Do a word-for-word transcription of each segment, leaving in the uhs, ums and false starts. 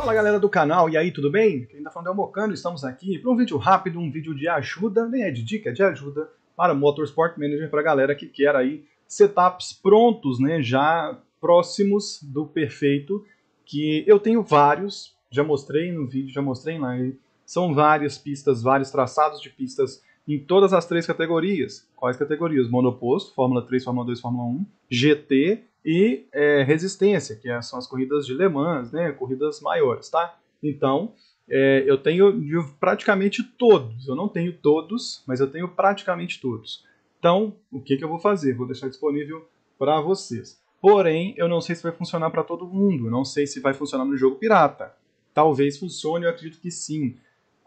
Fala galera do canal, e aí, tudo bem? Quem tá falando é o Mocano, estamos aqui para um vídeo rápido, um vídeo de ajuda, nem é de dica, é de ajuda para Motorsport Manager, para a galera que quer aí setups prontos, né, já próximos do perfeito, que eu tenho vários, já mostrei no vídeo, já mostrei em live, são várias pistas, vários traçados de pistas em todas as três categorias. Quais categorias? Monoposto, Fórmula três, Fórmula dois, Fórmula um, G T e é, resistência, que são as corridas de Le Mans, né, corridas maiores, tá? Então, é, eu tenho praticamente todos, eu não tenho todos, mas eu tenho praticamente todos. Então, o que, que eu vou fazer? Vou deixar disponível para vocês. Porém, eu não sei se vai funcionar para todo mundo, não sei se vai funcionar no jogo pirata. Talvez funcione, eu acredito que sim.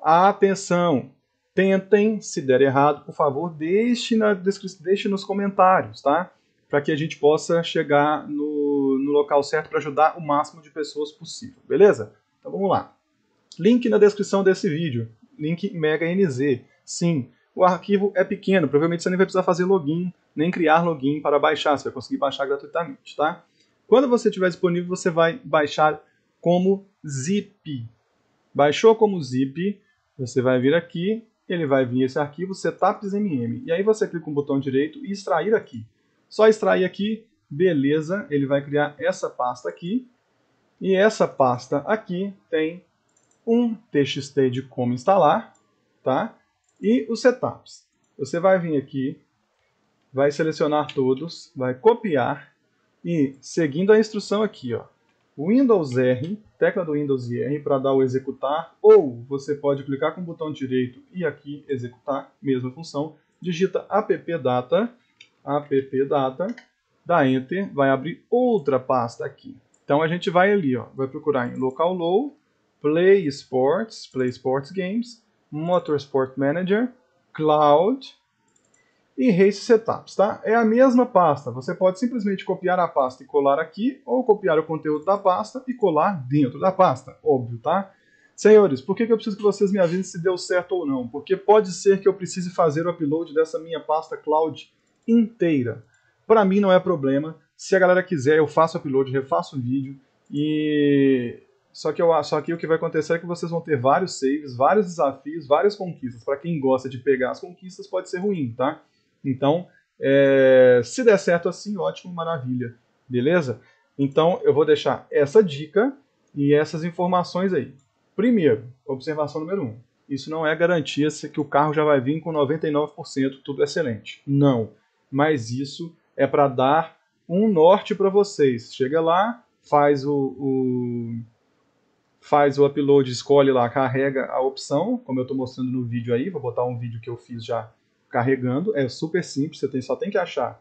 Atenção! Tentem, se der errado, por favor, deixe, na descrição, deixe nos comentários, tá? Para que a gente possa chegar no, no local certo para ajudar o máximo de pessoas possível, beleza? Então vamos lá. Link na descrição desse vídeo, link Mega N Z. Sim, o arquivo é pequeno, provavelmente você nem vai precisar fazer login, nem criar login para baixar, você vai conseguir baixar gratuitamente, tá? Quando você tiver disponível, você vai baixar como zip. Baixou como zip, você vai vir aqui, ele vai vir esse arquivo setups.mm, e aí você clica com o botão direito e extrair aqui. Só extrair aqui, beleza, ele vai criar essa pasta aqui, e essa pasta aqui tem um txt de como instalar, tá? E os setups. Você vai vir aqui, vai selecionar todos, vai copiar, e seguindo a instrução aqui, ó, Windows R, tecla do Windows e R para dar o executar, ou você pode clicar com o botão direito e aqui executar, mesma função, digita appdata, appdata, dá Enter, vai abrir outra pasta aqui. Então a gente vai ali, ó, vai procurar em Local Low, Play Sports, Play Sports Games, Motorsport Manager, Cloud e Race Setups, tá? É a mesma pasta, você pode simplesmente copiar a pasta e colar aqui, ou copiar o conteúdo da pasta e colar dentro da pasta, óbvio, tá? Senhores, por que eu preciso que vocês me avisem se deu certo ou não? Porque pode ser que eu precise fazer o upload dessa minha pasta Cloud inteira. Para mim não é problema, se a galera quiser eu faço o upload, refaço o vídeo, e... Só que, eu, só que o que vai acontecer é que vocês vão ter vários saves, vários desafios, várias conquistas. Para quem gosta de pegar as conquistas pode ser ruim, tá? Então, é, se der certo assim, ótimo, maravilha, beleza? Então, eu vou deixar essa dica e essas informações aí. Primeiro, observação número um. Isso não é garantia que o carro já vai vir com noventa e nove por cento tudo excelente. Não. Mas isso é para dar um norte para vocês. Chega lá, faz o, o, faz o upload, escolhe lá, carrega a opção, como eu estou mostrando no vídeo aí. Vou botar um vídeo que eu fiz já carregando, é super simples, você tem, só tem que achar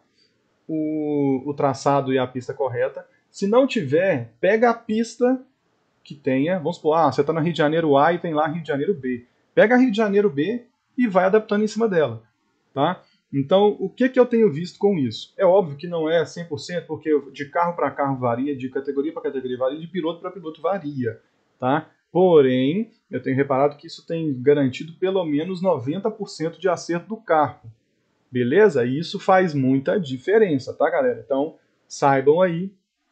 o, o traçado e a pista correta. Se não tiver, pega a pista que tenha, vamos supor, ah, você está no Rio de Janeiro A e tem lá Rio de Janeiro B. Pega Rio de Janeiro B e vai adaptando em cima dela, tá? Então, o que, que eu tenho visto com isso? É óbvio que não é cem por cento, porque de carro para carro varia, de categoria para categoria varia, de piloto para piloto varia, tá? Porém, eu tenho reparado que isso tem garantido pelo menos noventa por cento de acerto do carro. Beleza? E isso faz muita diferença, tá, galera? Então, saibam aí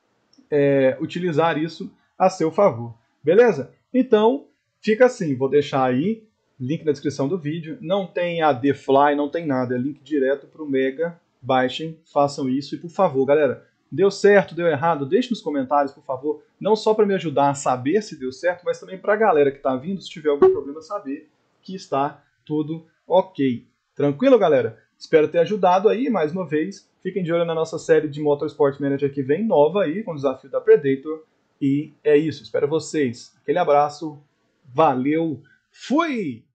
é, utilizar isso a seu favor. Beleza? Então, fica assim. Vou deixar aí, link na descrição do vídeo. Não tem A D Fly, não tem nada. É link direto para o Mega. Baixem, façam isso. E, por favor, galera, deu certo, deu errado? Deixe nos comentários, por favor. Não só para me ajudar a saber se deu certo, mas também para a galera que está vindo, se tiver algum problema, saber que está tudo ok. Tranquilo, galera? Espero ter ajudado aí, mais uma vez. Fiquem de olho na nossa série de Motorsport Manager que vem nova aí, com o desafio da Predator. E é isso, espero vocês. Aquele abraço, valeu, fui!